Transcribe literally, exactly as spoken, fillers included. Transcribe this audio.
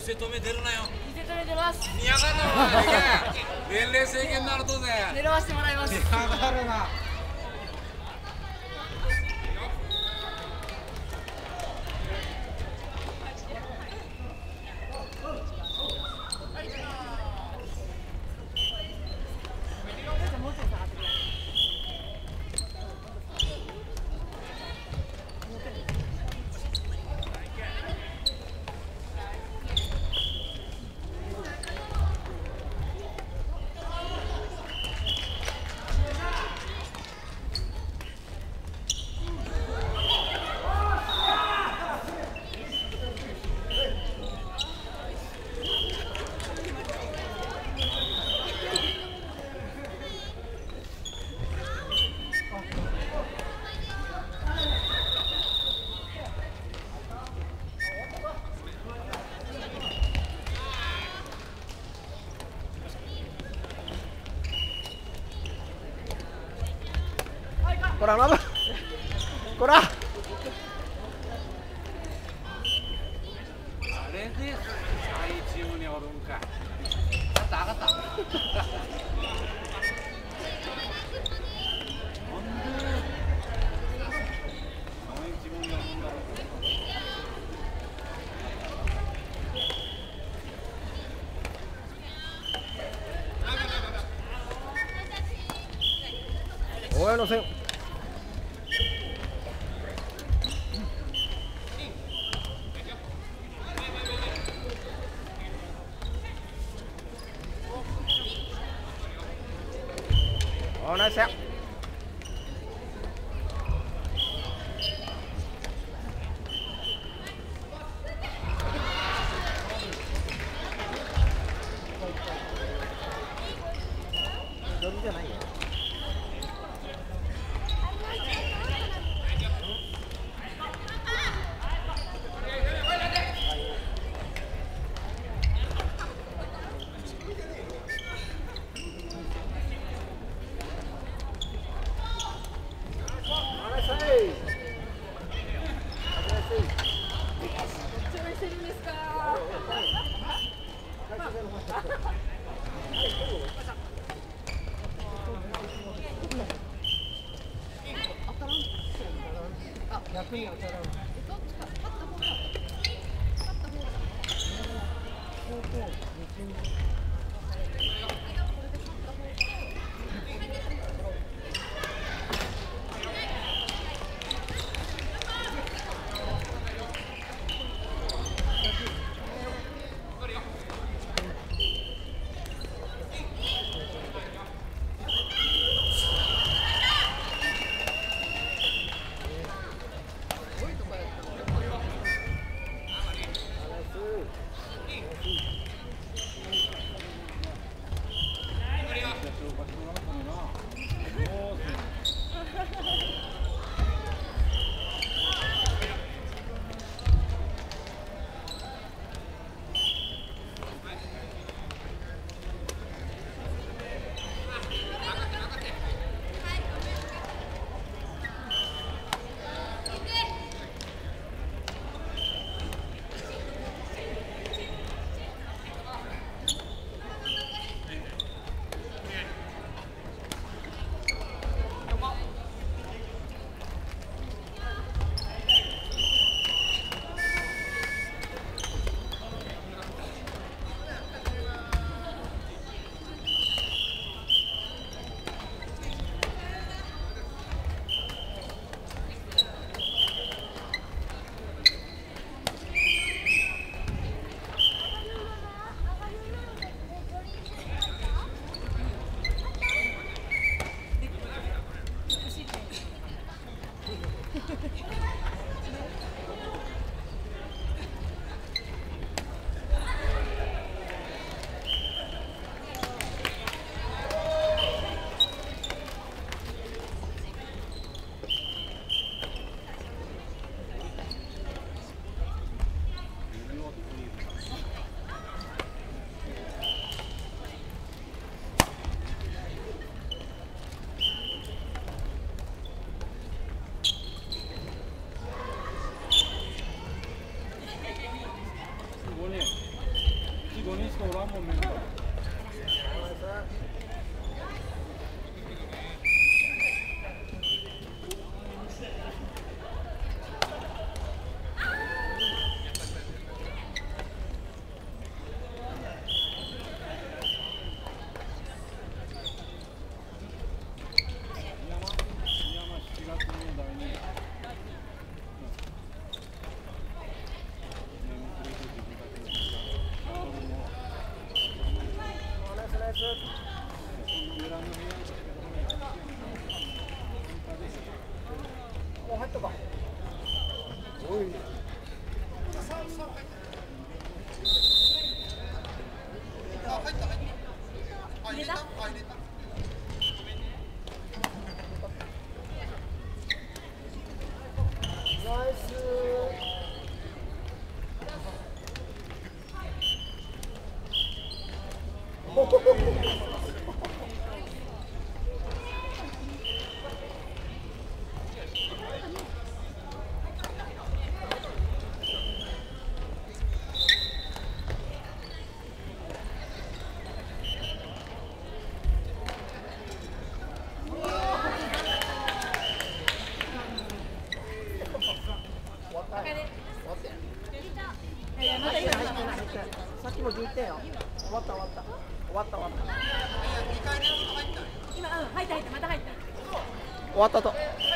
せ止め出るなよ。 見せ止め出ます。 見やがんなお前。年齢制限になるとぜ。 狙わせてもらいます。 見やがるな。 こらまぶこらあれで下位チームにおるんか。上がった上がった。なんで下位チームにおるんだろう。大江の線。おナイスや。飛びじゃないよ。逆に当たらん。 ごにんしかおらんもんね。 もう入ったか。おい。 入れた？ ナイス。さっきもじゅういってんよ。終わった終わった終わった終わった。 今、うん、入った入った、また入った。 終わったと。